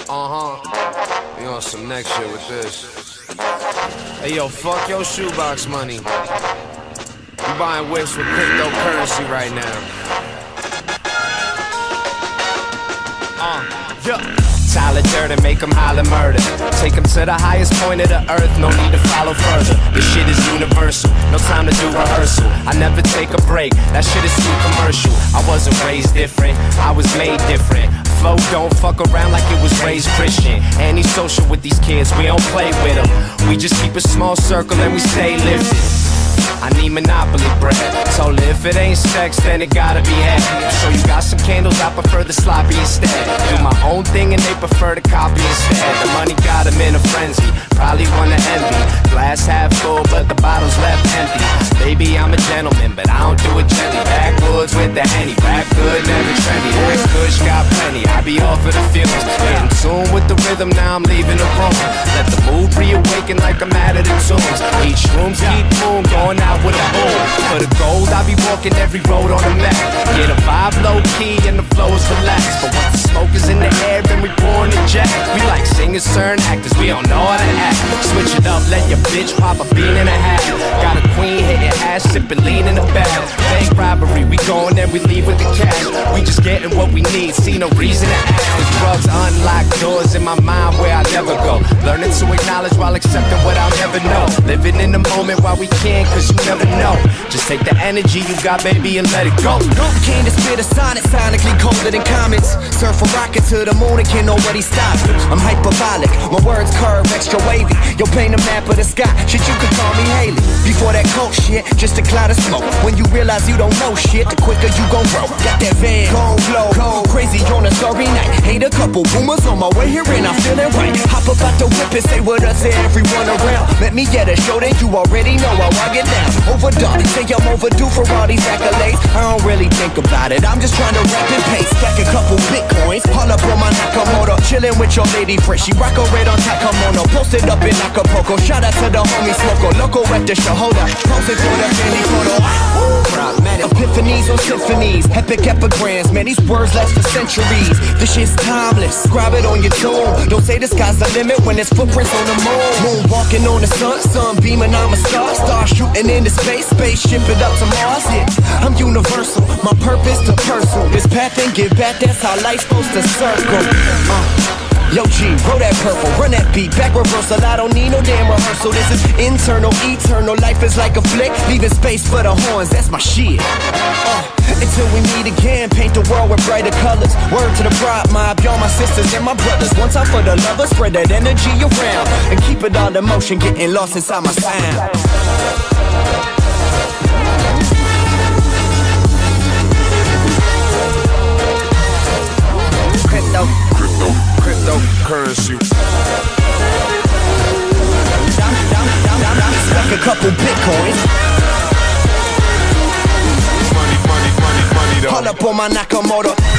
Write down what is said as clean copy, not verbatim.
We on some next shit with this. Hey yo, fuck your shoebox money. You buying whips with cryptocurrency right now. Tyler Durden, make them holler murder. Take them to the highest point of the earth, no need to follow further. This shit is universal, no time to do rehearsal. I never take a break, that shit is too commercial. I wasn't raised different, I was made different. Flow don't fuck around like it was raised Christian. Antisocial with these kids, we don't play with them. We just keep a small circle and we stay lifted. I need Monopoly bread. Told her if it ain't sex, then it gotta be head. So you got some candles, I prefer the sloppy instead. Do my own thing and they prefer to copy instead. The money got them in a frenzy, probably wanna envy. Glass half full, but the bottle's left empty. Baby, I'm a gentleman, but I don't do it gently. Backwoods with the Henny, back good, never trendy. That kush got plenty, I be off of the feelings. In tune with the rhythm, now I'm leaving the room. Let the mood reawaken like I'm out of the tunes. Each room's keep moon, going out with a boom. For the gold, I be walking every road on the map. Get a vibe low key and the flow is relaxed. But once the smoke is in the air, then we born to jet. We like singers, certain actors, we don't know how to act. Switch it up, let your bitch pop a bean and a half. Got a queen hitting ass, sipping lean in the bag. Bank robbery, we going and we leave with the cash. We just getting what we need, see no reason to ask. Cause drugs unlock doors in my mind where I never go. Learning to acknowledge while accepting what I'll never know. Living in the moment while we can, cause you never know. Just take the energy you got, baby, and let it go. Came to spit a sonnet, sonically colder than comets. Surf a rocket to the moon and can't nobody stop it. I'm hyperbolic, my words curve extra wavy. Yo, paint a map of the sky, shit you could call me Haley. Before that coke shit, just a cloud of smoke. When you realize you don't know shit, the quicker you gon' grow. Got that van, gon' blow, go crazy on a starry night. Hate a couple boomers on my way here and I'm feeling right. Hop up out the whip and say what up to everyone around. Let me get a show that you already know how I get down. Overdone, say I'm overdue for all these accolades. I don't really think about it, I'm just trying to rap and pace. Stack a couple bitcoins, haul up on my Nakamoto. Chillin' with your lady friend, she rock a red on Takamono. Posted up in Acapulco, shout out to the homie Smoko. Loco at the show, hold up, posted for the Fendi photo. Epiphanies on symphonies, epic epigrams. Man, these words last for centuries. This shit's timeless, scribe it on your tomb. Don't say the sky's the limit when there's footprints on the moon. Moon walking on the sun, sun beaming, I'm a star. Star shooting into space, spaceship it up to Mars. Yeah, I'm universal, my purpose to personal. This path and give back, that's how life's supposed to circle. Yo G, roll that purple, run that beat, back reversal. I don't need no damn rehearsal. This is internal, eternal. Life is like a flick, leaving space for the horns. That's my shit. Until we meet again, paint the world with brighter colors. Word to the bride mob, y'all my sisters and my brothers. One time for the lovers, spread that energy around and keep it all in motion, getting lost inside my sound. Cryptocurrency. Stack a couple bitcoins. Money, money, money, money, though. Hold up on my Nakamoto.